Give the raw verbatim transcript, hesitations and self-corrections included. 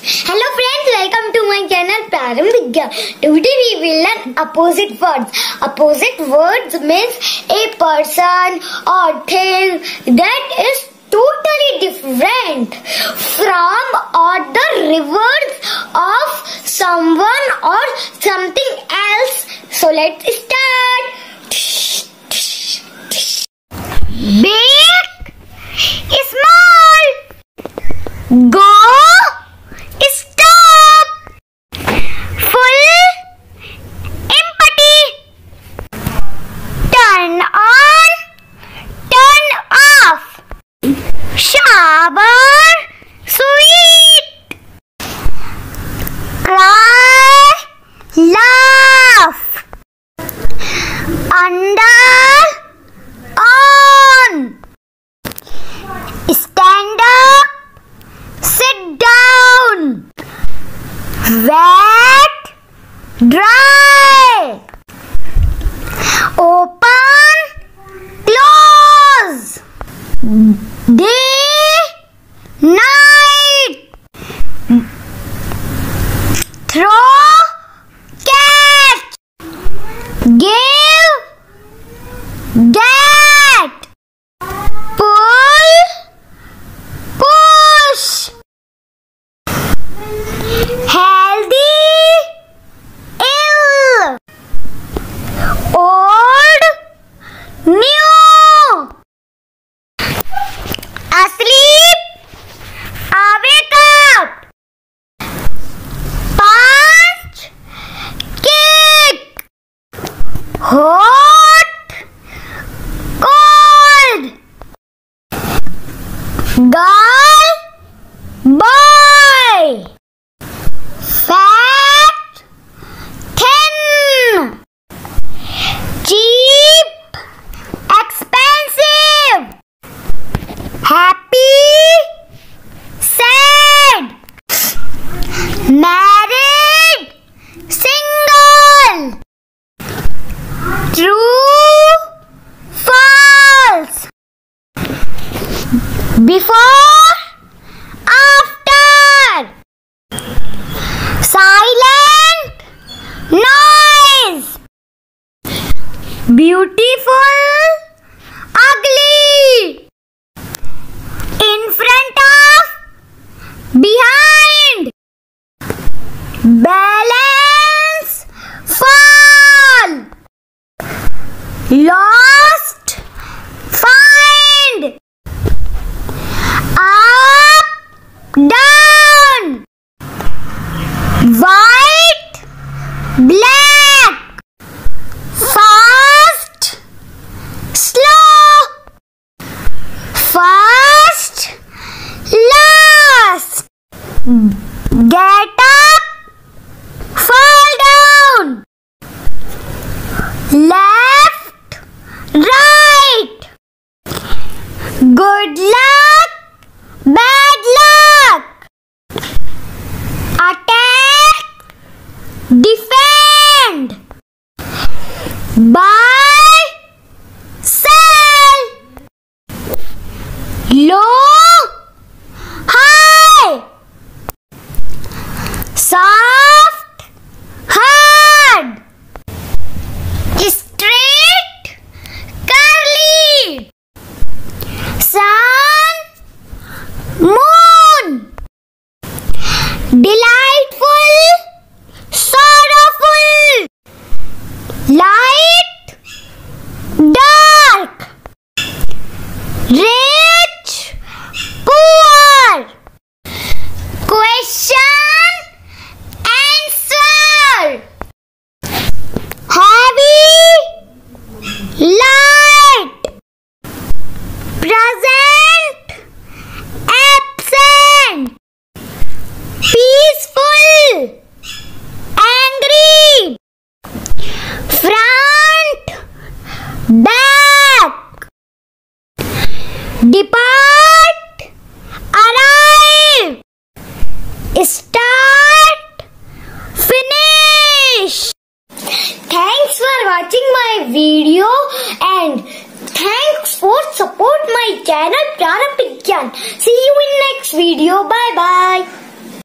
Hello friends, welcome to my channel Prarambhik Gyan. Today we will learn opposite words. Opposite words means a person or thing that is totally different from or the reverse of someone or something else. So let's start. Big, small, go, stop, full, empty, turn on, turn off, shower, sweet, cry, laugh, under, on, stand up, sit down, wet, dry, open, close, day, night, throw, catch, give, get, pull, push, healthy, ill, old, new, asleep, awake up, punch, kick, hot, cold, girl, boy, fat, thin, cheap, expensive, happy, sad, married, single, true, false, before, after, silent, noise, beautiful, ugly, in front of, behind, balance, fall, lost, find, up, down, white, black, fast, slow, first, last, get up, fall down, left, right, good luck, bad luck, attack, defend, buy, sell, low, high, soft, hard, straight, curly, sun, moon, delightful, sorrowful, light, dark, rich, poor, question, answer, heavy, light, present, absent, peaceful, angry, front, back, depart, arrive, start, finish. Thanks for watching my video and thanks for support my channel Prarambhik Gyan. See you in next video. Bye bye.